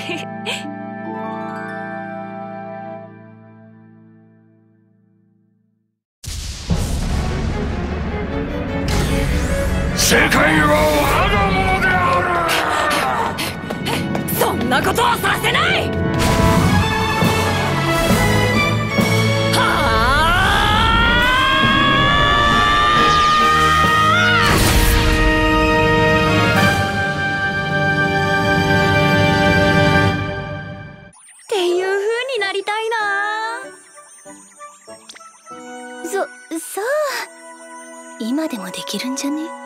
世界は我がものである。 そんなことはさせない。はあっていう風になりたいな。 そう今でもできるんじゃね？